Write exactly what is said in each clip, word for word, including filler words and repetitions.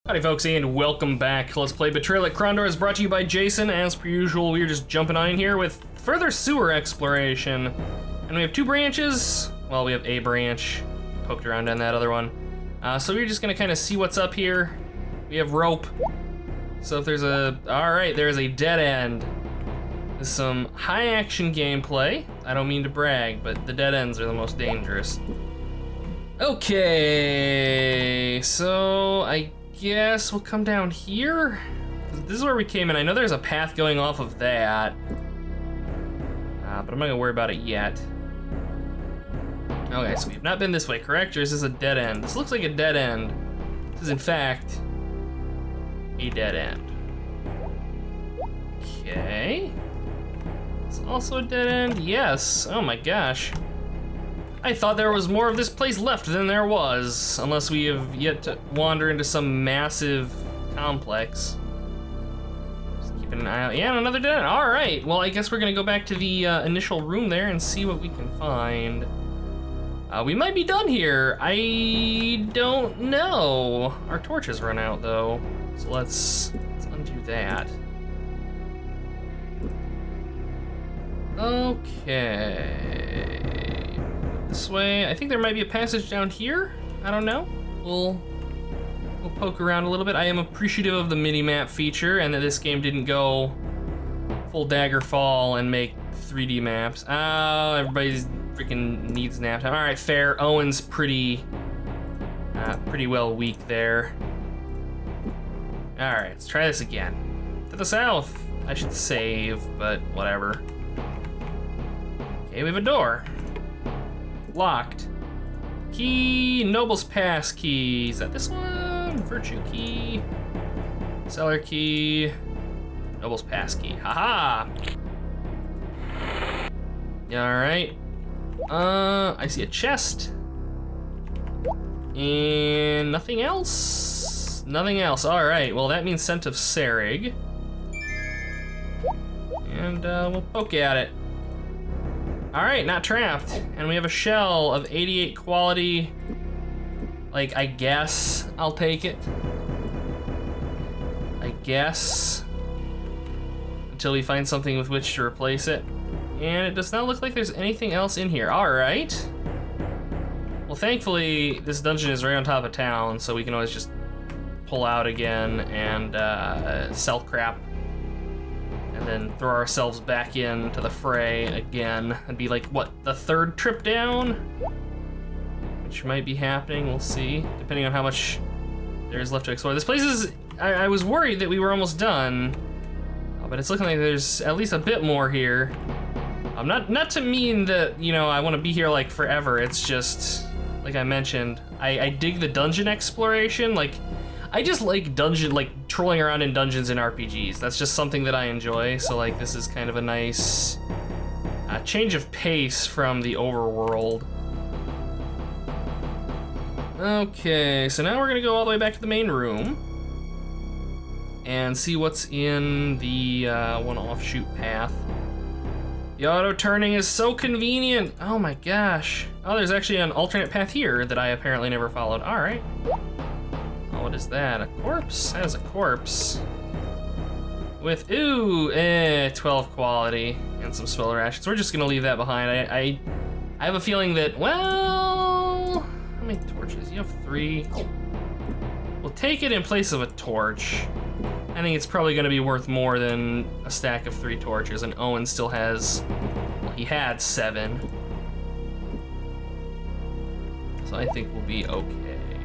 Howdy folks, and welcome back. Let's play Betrayal at Krondor is brought to you by Jason. As per usual, we're just jumping on in here with further sewer exploration. And we have two branches. Well, we have a branch. Poked around on that other one. Uh, so we're just gonna kind of see what's up here. We have rope. So if there's a, all right, there's a dead end. There's some high action gameplay. I don't mean to brag, but the dead ends are the most dangerous. Okay, so I guess we'll come down here. This is where we came in. I know there's a path going off of that, uh, but I'm not gonna worry about it yet. Okay, so we've not been this way, correct? Or is this a dead end? This looks like a dead end. This is in fact a dead end. Okay. It's also a dead end, yes. Oh my gosh. I thought there was more of this place left than there was, unless we have yet to wander into some massive complex. Just keeping an eye out. Yeah, another dead end. All right, well, I guess we're gonna go back to the uh, initial room there and see what we can find. Uh, we might be done here. I don't know. Our torches run out though, so let's, let's undo that. Okay. This way. I think there might be a passage down here. I don't know. We'll we'll poke around a little bit. I am appreciative of the mini-map feature and that this game didn't go full dagger fall and make three D maps. Oh, everybody's freaking needs nap time. All right, fair. Owen's pretty uh, pretty well weak there. All right, let's try this again. To the south. I should save, but whatever. Okay, we have a door. Locked. Key, Noble's Pass key. Is that this one? Virtue key. Cellar key. Noble's Pass key. Haha! All right. Uh, I see a chest. And nothing else? Nothing else. All right, well that means Scent of Serig. And uh, we'll poke at it. All right, not trapped. And we have a shell of eighty-eight quality. Like, I guess I'll take it. I guess. Until we find something with which to replace it. And it does not look like there's anything else in here. All right. Well, thankfully, this dungeon is right on top of town, so we can always just pull out again and uh, sell crap. And then throw ourselves back into the fray again. It'd be like, what, the third trip down? Which might be happening, we'll see, depending on how much there is left to explore. This place is, I, I was worried that we were almost done, uh, but it's looking like there's at least a bit more here. Um, not, not to mean that, you know, I want to be here like forever, it's just, like I mentioned, I, I dig the dungeon exploration, like, I just like dungeon, like trolling around in dungeons in R P Gs. That's just something that I enjoy. So like this is kind of a nice uh, change of pace from the overworld. Okay, so now we're gonna go all the way back to the main room and see what's in the uh, one offshoot path. The auto turning is so convenient. Oh my gosh. Oh, there's actually an alternate path here that I apparently never followed. All right. What is that? A corpse? That is a corpse. With, ooh, eh, twelve quality and some spell rations. We're just gonna leave that behind. I, I, I have a feeling that, well, how many torches? You have three. We'll take it in place of a torch. I think it's probably gonna be worth more than a stack of three torches, and Owen still has, well, he had seven. So I think we'll be okay.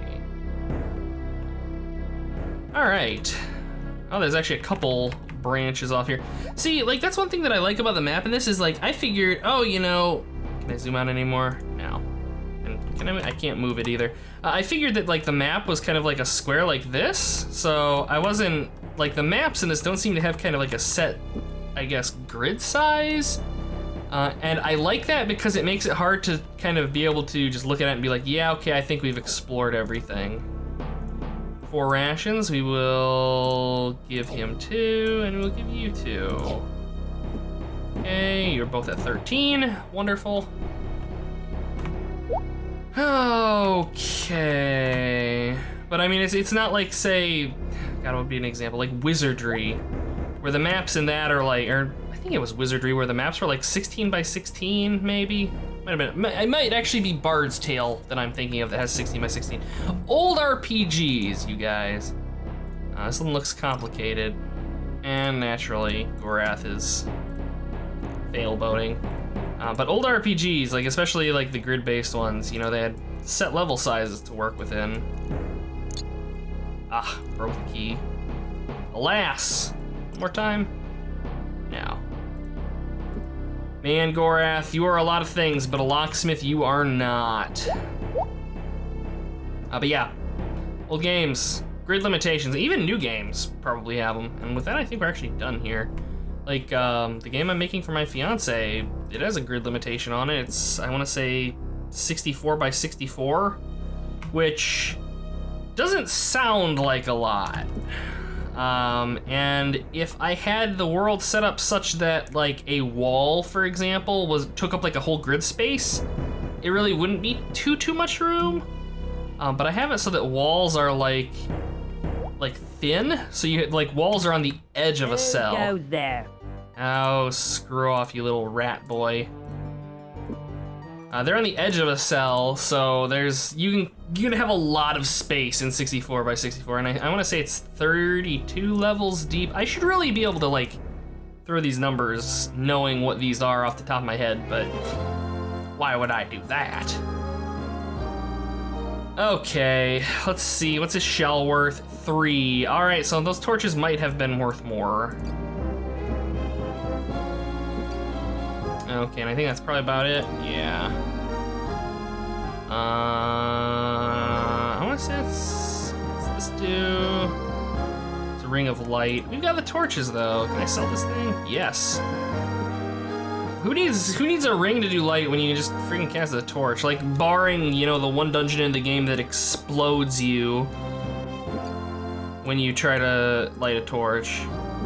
All right. Oh, there's actually a couple branches off here. See, like that's one thing that I like about the map, and this is like, I figured, oh, you know, can I zoom out anymore? No. And can I, I can't move it either. Uh, I figured that like the map was kind of like a square like this, so I wasn't, like the maps in this don't seem to have kind of like a set, I guess, grid size. Uh, and I like that because it makes it hard to kind of be able to just look at it and be like, yeah, okay, I think we've explored everything. Four rations, we will give him two, and we'll give you two. Okay, you're both at thirteen, wonderful. Okay, But I mean, it's, it's not like, say, God, what would be an example? Like Wizardry, where the maps in that are like, or I think it was Wizardry, where the maps were like sixteen by sixteen, maybe? Might have been, it might actually be Bard's Tale that I'm thinking of that has sixteen by sixteen. Old R P Gs, you guys. Uh, this one looks complicated. And naturally, Gorath is fail boating. Uh, but old R P Gs, like especially like the grid-based ones, you know, they had set level sizes to work within. Ah, broke the key. Alas! One more time? Now. Man, Gorath, you are a lot of things, but a locksmith you are not. Uh, but yeah, old games, grid limitations, even new games probably have them. And with that, I think we're actually done here. Like, um, the game I'm making for my fiance, it has a grid limitation on it. It's, I wanna say, sixty-four by sixty-four, which doesn't sound like a lot. Um, and if I had the world set up such that like a wall, for example, was took up like a whole grid space, it really wouldn't be too, too much room. Um, but I have it so that walls are like, like thin. So you like walls are on the edge of a cell. Go there. Oh, screw off, you little rat boy. Uh, they're on the edge of a cell, so there's you can you can have a lot of space in sixty-four by sixty-four, and I, I want to say it's thirty-two levels deep. I should really be able to like throw these numbers, knowing what these are off the top of my head, but why would I do that? Okay, let's see. What's a shell worth? Three. All right, so those torches might have been worth more. Okay, and I think that's probably about it. Yeah. Uh, I want to say it's, let's just do. It's a ring of light. We've got the torches though. Can I sell this thing? Yes. Who needs who needs a ring to do light when you can just freaking cast a torch? Like barring, you know, the one dungeon in the game that explodes you when you try to light a torch.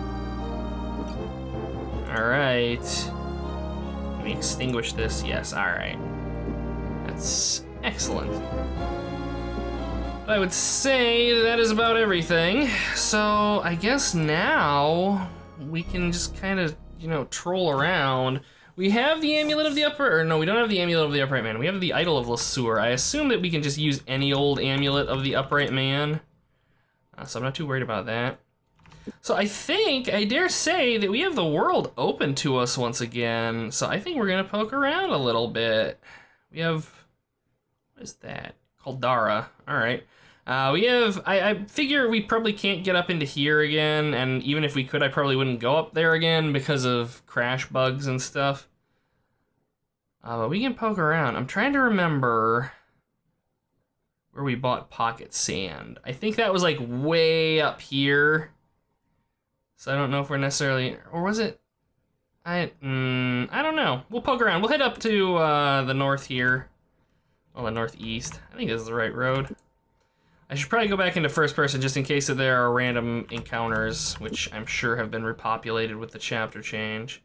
All right. We extinguish this, yes, all right. That's excellent. I would say that is about everything. So I guess now we can just kind of, you know, troll around. We have the Amulet of the Upright, or no, we don't have the Amulet of the Upright Man. We have the Idol of Lasur. I assume that we can just use any old Amulet of the Upright Man. Uh, so I'm not too worried about that. So I think, I dare say that we have the world open to us once again. So I think we're gonna poke around a little bit. We have, what is that? Caldara, all right. Uh, we have, I, I figure we probably can't get up into here again, and even if we could, I probably wouldn't go up there again because of crash bugs and stuff. Uh, but we can poke around. I'm trying to remember where we bought pocket sand. I think that was like way up here. So I don't know if we're necessarily, or was it? I mm, I don't know. We'll poke around. We'll head up to uh, the north here. Well, the northeast. I think this is the right road. I should probably go back into first person just in case that there are random encounters, which I'm sure have been repopulated with the chapter change.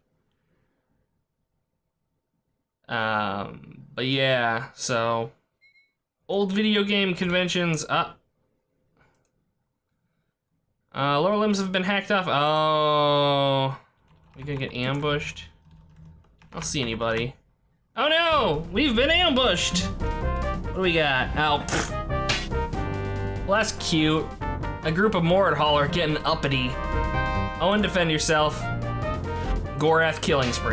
Um, but yeah, so old video game conventions up. Uh, lower limbs have been hacked off. Oh, we gonna get ambushed? I don't see anybody. Oh no, we've been ambushed. What do we got? Oh, pfft. Well, that's cute. A group of Mordhall are getting uppity. Owen, defend yourself. Gorath killing spree.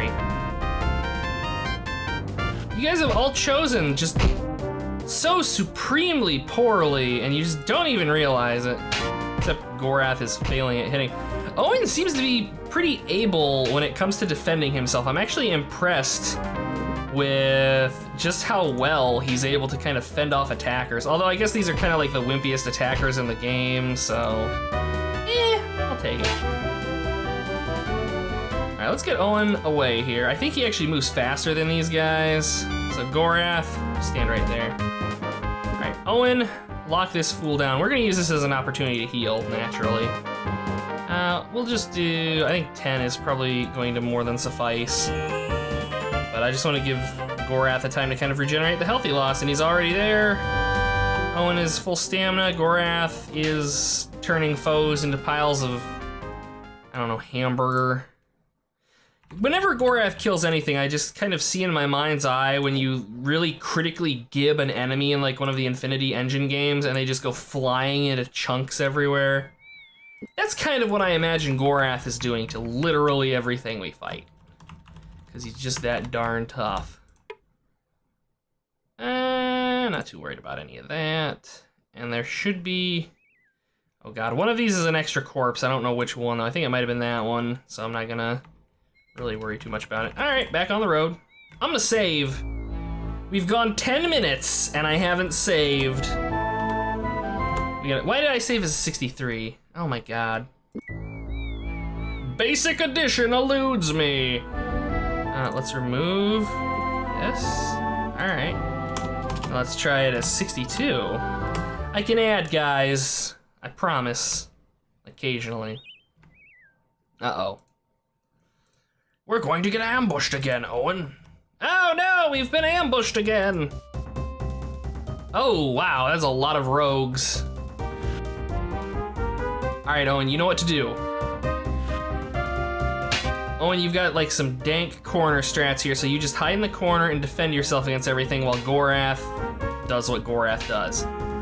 You guys have all chosen just so supremely poorly, and you just don't even realize it. Except Gorath is failing at hitting. Owen seems to be pretty able when it comes to defending himself. I'm actually impressed with just how well he's able to kind of fend off attackers. Although I guess these are kind of like the wimpiest attackers in the game, so eh, I'll take it. All right, let's get Owen away here. I think he actually moves faster than these guys. So Gorath, stand right there. All right, Owen, lock this fool down. We're gonna use this as an opportunity to heal, naturally. Uh, we'll just do, I think ten is probably going to more than suffice. But I just want to give Gorath a time to kind of regenerate the healthy loss, and he's already there. Owen is full stamina. Gorath is turning foes into piles of, I don't know, hamburger. Whenever Gorath kills anything, I just kind of see in my mind's eye when you really critically gib an enemy in like one of the Infinity Engine games and they just go flying into chunks everywhere. That's kind of what I imagine Gorath is doing to literally everything we fight. Because he's just that darn tough. Uh, not too worried about any of that. And there should be... Oh god, one of these is an extra corpse. I don't know which one. I think it might have been that one, so I'm not gonna really worry too much about it. All right, back on the road. I'm gonna save. We've gone ten minutes and I haven't saved. We got, why did I save as sixty-three? Oh my god. Basic addition eludes me. Uh, let's remove this. All right. Now let's try it as sixty-two. I can add, guys. I promise. Occasionally. Uh-oh. We're going to get ambushed again, Owen. Oh no, we've been ambushed again. Oh wow, that's a lot of rogues. All right, Owen, you know what to do. Owen, you've got like some dank corner strats here, so you just hide in the corner and defend yourself against everything while Gorath does what Gorath does.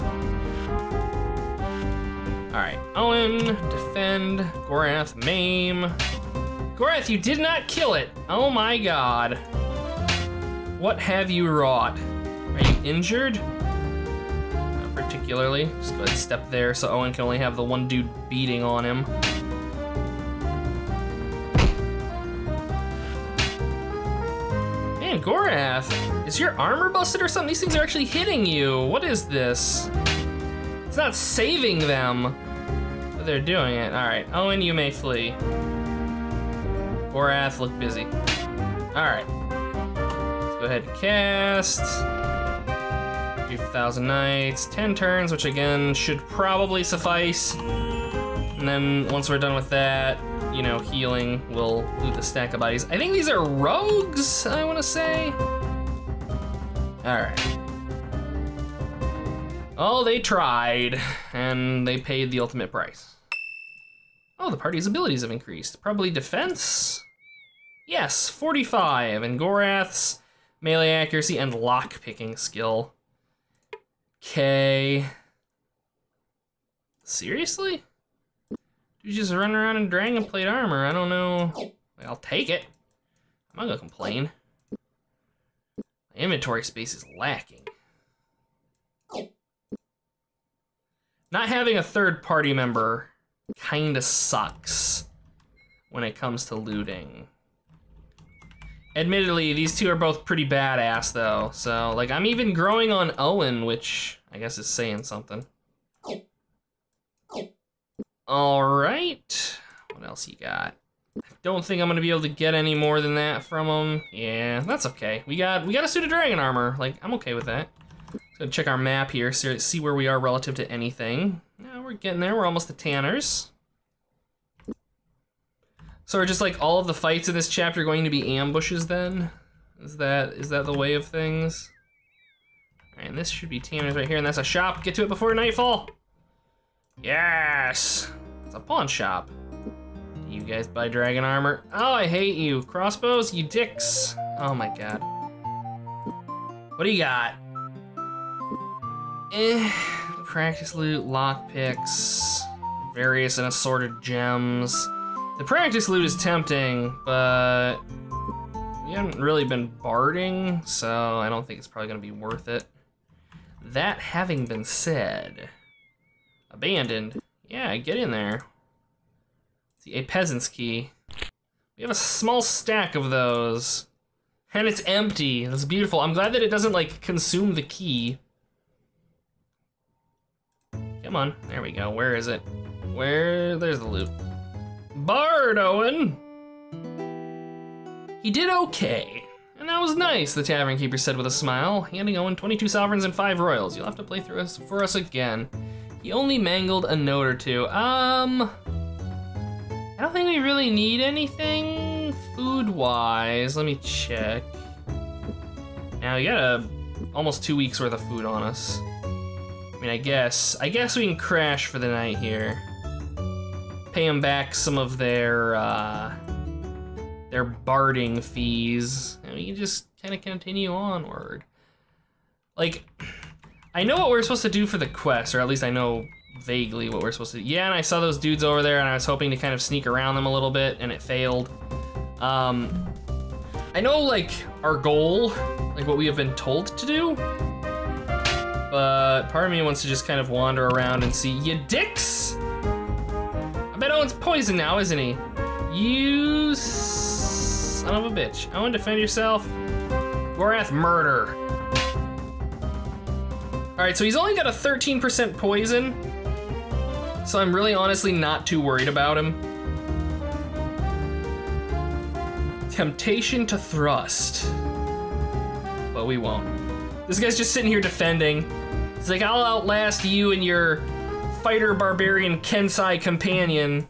All right, Owen, defend, Gorath, maim. Gorath, you did not kill it. Oh my god. What have you wrought? Are you injured? Not particularly. Just go ahead and step there so Owen can only have the one dude beating on him. Man, Gorath, is your armor busted or something? These things are actually hitting you. What is this? It's not saving them, but they're doing it. All right, Owen, you may flee. Gorath, look busy. All right, let's go ahead and cast. Do Thousand Knights, ten turns, which again should probably suffice. And then once we're done with that, you know, healing, we'll loot the stack of bodies. I think these are rogues, I wanna say. All right. Oh, they tried, and they paid the ultimate price. Oh, the party's abilities have increased. Probably defense? Yes, forty-five, and Gorath's melee accuracy and lock-picking skill. Okay. Seriously? You just run around in dragon plate armor, I don't know. I'll take it. I'm not gonna complain. My inventory space is lacking. Not having a third party member kinda sucks when it comes to looting. Admittedly, these two are both pretty badass though, so like I'm even growing on Owen, which I guess is saying something. All right, what else you got? I don't think I'm gonna be able to get any more than that from him. Yeah, that's okay. We got we got a suit of dragon armor. Like I'm okay with that. Let's go check our map here, see where we are relative to anything. Yeah, we're getting there. We're almost to Tanner's. So are just like all of the fights in this chapter going to be ambushes then? Is that is that the way of things? All right, and this should be Tanner's right here, and that's a shop. Get to it before nightfall. Yes, it's a pawn shop. You guys buy dragon armor? Oh, I hate you. Crossbows, you dicks. Oh my god. What do you got? Eh, practice loot, lockpicks, various and assorted gems. The practice loot is tempting, but we haven't really been barding, so I don't think it's probably gonna be worth it. That having been said, abandoned, yeah, get in there. See, a peasant's key. We have a small stack of those, and it's empty. That's beautiful. I'm glad that it doesn't like consume the key. Come on, there we go. Where is it? Where, there's the loot. Bard, Owen! He did okay, and that was nice, the tavern keeper said with a smile, handing Owen twenty-two sovereigns and five royals. You'll have to play through us for us again. He only mangled a note or two. Um, I don't think we really need anything food-wise. Let me check. Now we got a, almost two weeks worth of food on us. I mean, I guess, I guess we can crash for the night here. Pay them back some of their, uh, their barding fees, and we can just kind of continue onward. Like, I know what we're supposed to do for the quest, or at least I know vaguely what we're supposed to do. Yeah, and I saw those dudes over there, and I was hoping to kind of sneak around them a little bit, and it failed. Um, I know, like, our goal, like what we have been told to do, but part of me wants to just kind of wander around and see, you dicks! I bet Owen's poisoned now, isn't he? You son of a bitch. Owen, defend yourself. Gorath, murder. All right, so he's only got a thirteen percent poison, so I'm really honestly not too worried about him. Temptation to thrust, but we won't. This guy's just sitting here defending. He's like, I'll outlast you and your fighter barbarian Kensai companion.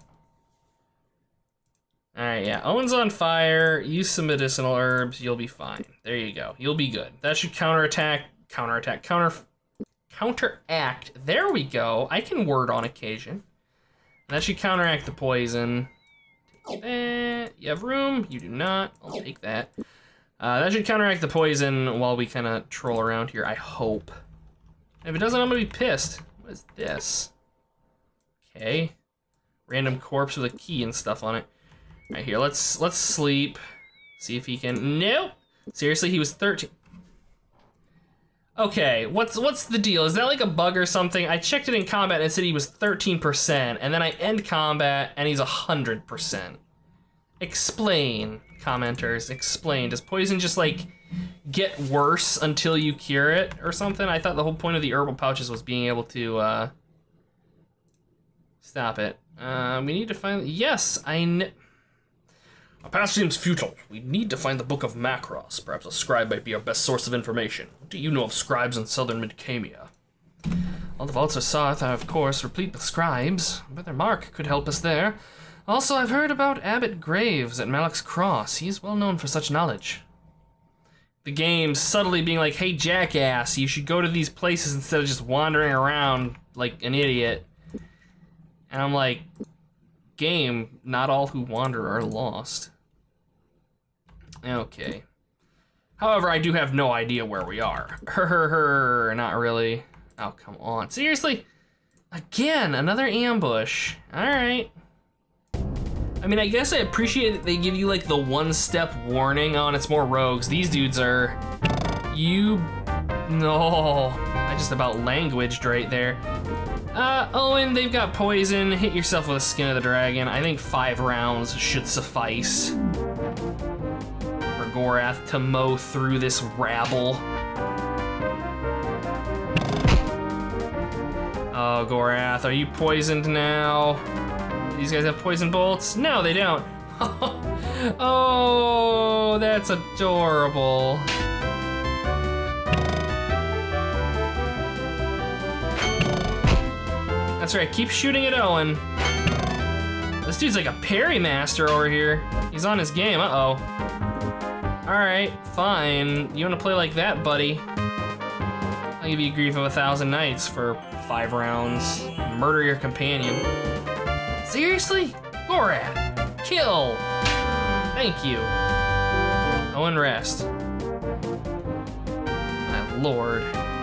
All right, yeah, Owen's on fire. Use some medicinal herbs, you'll be fine. There you go, you'll be good. That should counterattack, counterattack, counter, counteract. There we go. I can word on occasion. That should counteract the poison. Eh, you have room, you do not. I'll take that. Uh, that should counteract the poison while we kind of troll around here, I hope. And if it doesn't, I'm gonna be pissed. What is this? Okay. Random corpse with a key and stuff on it. All right, here, let's let's sleep. See if he can, nope. Seriously, he was thirteen. Okay, what's what's the deal? Is that like a bug or something? I checked it in combat and it said he was thirteen percent, and then I end combat and he's one hundred percent. Explain, commenters, explain. Does poison just like get worse until you cure it or something? I thought the whole point of the herbal pouches was being able to, uh... Stop it. Uh, we need to find, yes, I kn- Our path seems futile. We need to find the Book of Macross. Perhaps a scribe might be our best source of information. What do you know of scribes in southern Midkemia? All the vaults of Sarth are, of course, replete with scribes. Brother Mark could help us there. Also, I've heard about Abbot Graves at Malak's Cross. He's well known for such knowledge. The game subtly being like, hey, jackass, you should go to these places instead of just wandering around like an idiot. And I'm like, game, not all who wander are lost. Okay. However, I do have no idea where we are. Her, her, her, not really. Oh, come on. Seriously? Again, another ambush. All right. I mean, I guess I appreciate that they give you like the one-step warning on it's more rogues. These dudes are, you, no. I just about languaged right there. Uh, Owen, they've got poison. Hit yourself with a skin of the dragon. I think five rounds should suffice for Gorath to mow through this rabble. Oh, Gorath, are you poisoned now? These guys have poison bolts? No, they don't. Oh, that's adorable. That's right, keep shooting at Owen. This dude's like a parry master over here. He's on his game, uh-oh. All right, fine. You wanna play like that, buddy? I'll give you grief of a thousand nights for five rounds. Murder your companion. Seriously? Gorath, kill. Thank you. Owen, rest. My lord.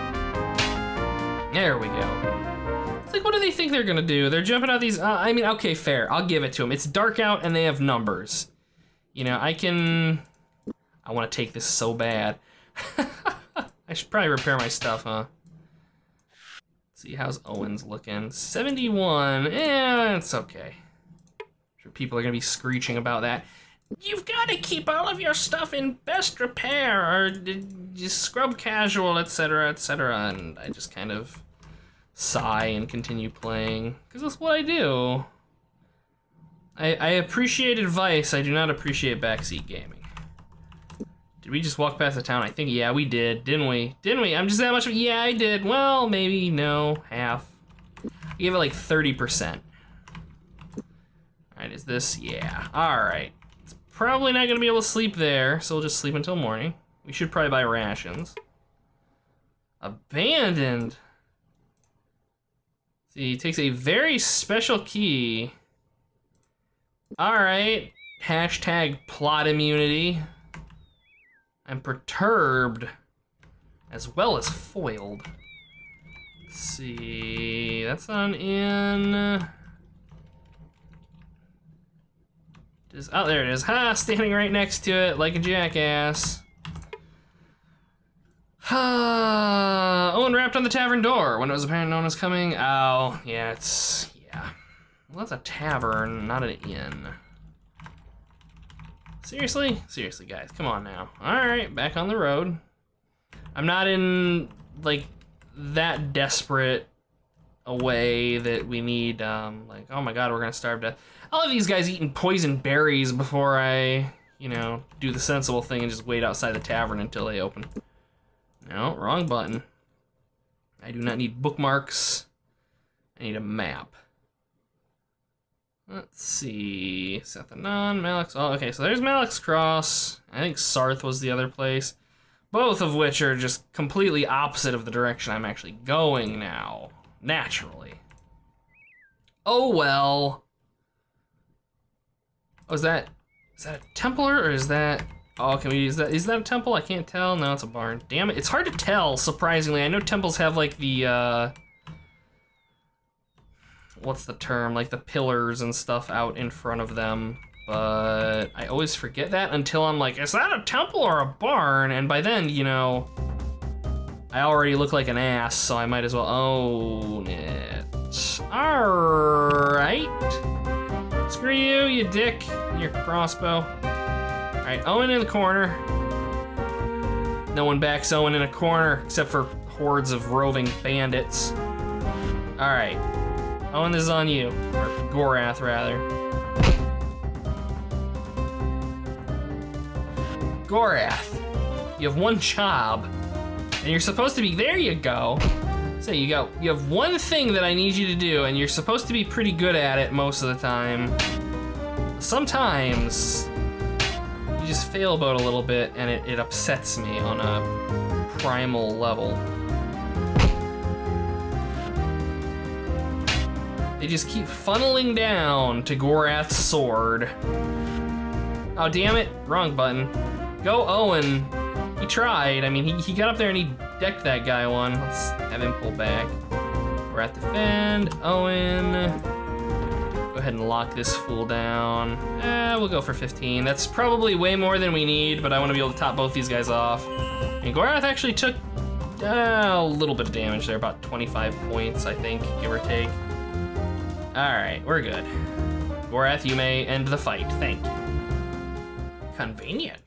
There we go. It's like, what do they think they're gonna do? They're jumping out these, uh, I mean, okay, fair, I'll give it to them. It's dark out and they have numbers. You know, I can, I wanna take this so bad. I should probably repair my stuff, huh? Let's see, how's Owen's looking? seventy-one, eh, it's okay. I'm sure people are gonna be screeching about that. You've gotta keep all of your stuff in best repair or just scrub casual, et cetera, et cetera. And I just kind of sigh and continue playing, because that's what I do. I, I appreciate advice, I do not appreciate backseat gaming. Did we just walk past the town? I think, yeah, we did, didn't we? Didn't we? I'm just that much of, yeah, I did. Well, maybe, no, half. I gave it like thirty percent. All right, is this, yeah, all right. It's probably not gonna be able to sleep there, so we'll just sleep until morning. We should probably buy rations. Abandoned. See, he takes a very special key. All right, hashtag plot immunity. I'm perturbed, as well as foiled. Let's see, that's not an inn. Just, oh, there it is. Ha, standing right next to it like a jackass. Ha, Owen rapped on the tavern door when it was apparent no one was coming. Oh, yeah, it's, yeah. Well, that's a tavern, not an inn. Seriously? Seriously, guys, come on now. All right, back on the road. I'm not in, like, that desperate a way that we need, um, like, oh my god, we're gonna starve to death. I'll have these guys eating poison berries before I, you know, do the sensible thing and just wait outside the tavern until they open. No, wrong button. I do not need bookmarks. I need a map. Let's see, Sethanon, Malix, oh, okay, so there's Malix Cross. I think Sarth was the other place. Both of which are just completely opposite of the direction I'm actually going now, naturally. Oh well. Oh, is that, is that a Templar or is that, oh, can we use that, is that a temple? I can't tell, no, it's a barn. Damn it, it's hard to tell, surprisingly. I know temples have like the, uh, what's the term, like the pillars and stuff out in front of them, but I always forget that until I'm like, is that a temple or a barn? And by then, you know, I already look like an ass, so I might as well own it. All right. Screw you, you dick, your crossbow. All right, Owen in the corner. No one backs Owen in a corner except for hordes of roving bandits. All right. Owen, this is on you. Or Gorath, rather. Gorath, you have one job, and you're supposed to be, there you go. So you got, you have one thing that I need you to do, and you're supposed to be pretty good at it most of the time. Sometimes, you just failboat a little bit, and it, it upsets me on a primal level. They just keep funneling down to Gorath's sword. Oh, damn it, wrong button. Go Owen. He tried, I mean, he, he got up there and he decked that guy one. Let's have him pull back. Gorath defend, Owen. Go ahead and lock this fool down. Eh, we'll go for fifteen. That's probably way more than we need, but I want to be able to top both these guys off. And Gorath actually took uh, a little bit of damage there, about twenty-five points, I think, give or take. All right, we're good. Gorath, you may end the fight, thank you. Convenient.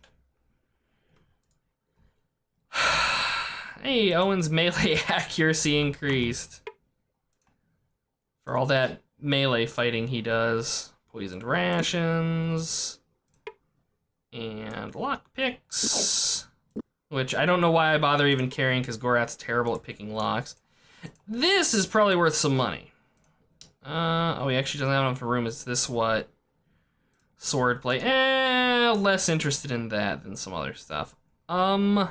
Hey, Owen's melee accuracy increased. For all that melee fighting he does. Poisoned rations. And lockpicks. Which I don't know why I bother even carrying, because Gorath's terrible at picking locks. This is probably worth some money. Uh, oh, he actually doesn't have enough room. Is this what? Swordplay. Eh, less interested in that than some other stuff. Um.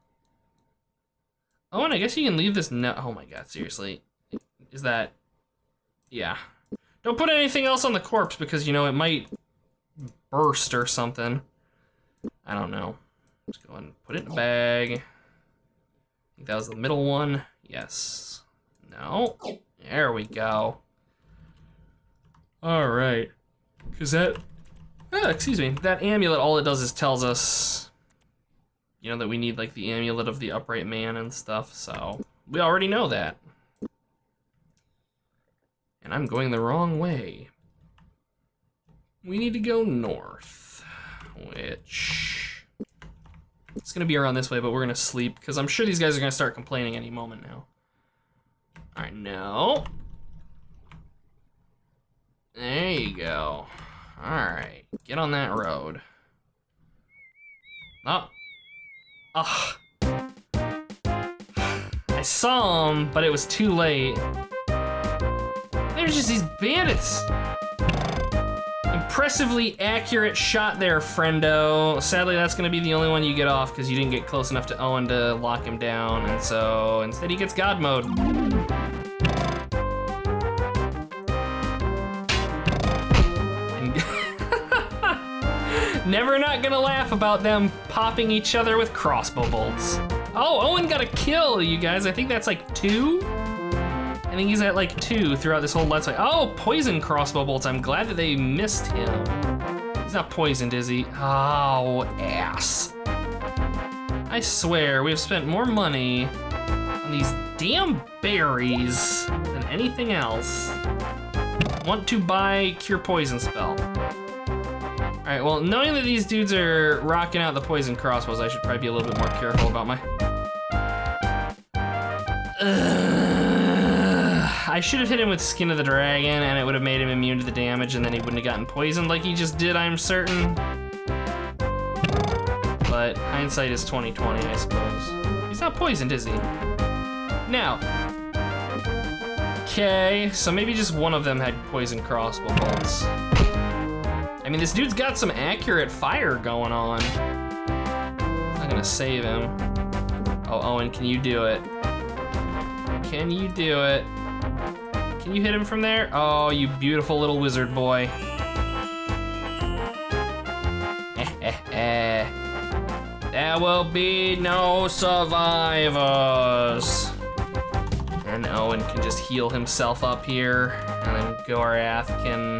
Oh, and I guess you can leave this no. Oh my god, seriously. Is that. Yeah. Don't put anything else on the corpse because, you know, it might burst or something. I don't know. Just go ahead and put it in a bag. I think that was the middle one. Yes. No. There we go. All right. Because that. Oh, excuse me. That amulet, all it does is tells us, you know, that we need, like, the amulet of the upright man and stuff, so we already know that. And I'm going the wrong way. We need to go north, which it's gonna be around this way, but we're gonna sleep because I'm sure these guys are gonna start complaining any moment now. All right, no. There you go. All right, get on that road. Oh. Ugh. I saw him, but it was too late. There's just these bandits. Impressively accurate shot there, friendo. Sadly, that's gonna be the only one you get off because you didn't get close enough to Owen to lock him down, and so instead he gets God mode. Never not gonna laugh about them popping each other with crossbow bolts. Oh, Owen got a kill, you guys. I think that's like two? I think he's at like two throughout this whole Let's Play. Oh, poison crossbow bolts. I'm glad that they missed him. He's not poisoned, is he? Oh, ass. I swear, we've spent more money on these damn berries than anything else. Want to buy Cure Poison spell. All right, well, knowing that these dudes are rocking out the poison crossbows, I should probably be a little bit more careful about my... Ugh. I should have hit him with Skin of the Dragon and it would have made him immune to the damage and then he wouldn't have gotten poisoned like he just did, I'm certain. But hindsight is twenty twenty, I suppose. He's not poisoned, is he? Now. Okay, so maybe just one of them had poison crossbow bolts. I mean, this dude's got some accurate fire going on. I'm not gonna save him. Oh, Owen, can you do it? Can you do it? Can you hit him from there? Oh, you beautiful little wizard boy. There will be no survivors. And Owen can just heal himself up here, and then Gorath can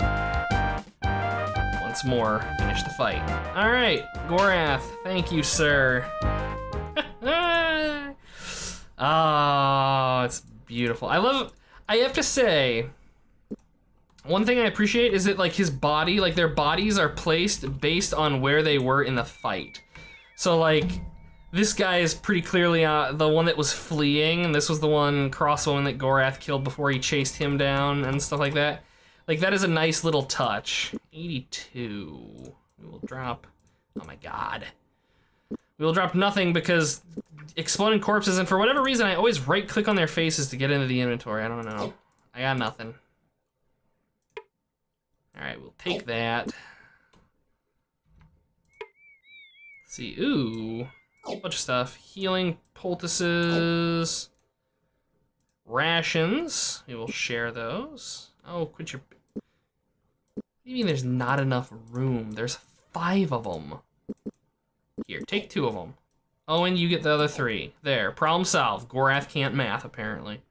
once more finish the fight. All right, Gorath, thank you, sir. Oh, it's beautiful. I love, I have to say, one thing I appreciate is that like his body, like their bodies are placed based on where they were in the fight. So like, this guy is pretty clearly uh, the one that was fleeing, and this was the one crossbowman that Gorath killed before he chased him down and stuff like that. Like, that is a nice little touch. eighty-two. We will drop, oh my god. We will drop nothing because exploding corpses, and for whatever reason, I always right-click on their faces to get into the inventory. I don't know. I got nothing. All right, we'll take that. Let's see, ooh. A whole bunch of stuff. Healing poultices. Rations. We will share those. Oh, quit your... What do you mean there's not enough room? There's five of them. Here, take two of them. Oh, and you get the other three. There, problem solved. Gorath can't math, apparently.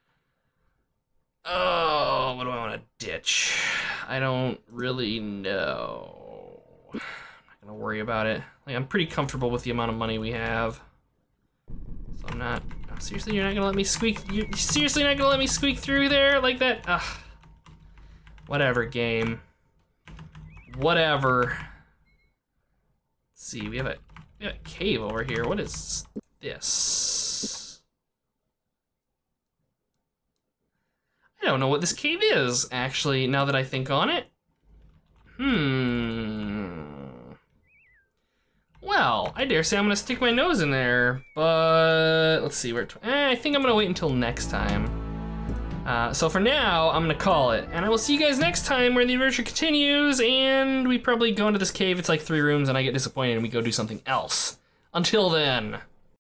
Oh, what do I want to ditch? I don't really know. I'm not gonna worry about it. Like, I'm pretty comfortable with the amount of money we have. So I'm not, oh, seriously, you're not gonna let me squeak, you're seriously not gonna let me squeak through there like that? Ugh. Whatever, game. Whatever. Let's see, we have a, we have a cave over here. What is this? I don't know what this cave is, actually, now that I think on it. Hmm. Well, I dare say I'm gonna stick my nose in there, but let's see, where, eh, I think I'm gonna wait until next time. Uh, so for now, I'm gonna call it, and I will see you guys next time where the adventure continues, and we probably go into this cave, it's like three rooms, and I get disappointed and we go do something else. Until then.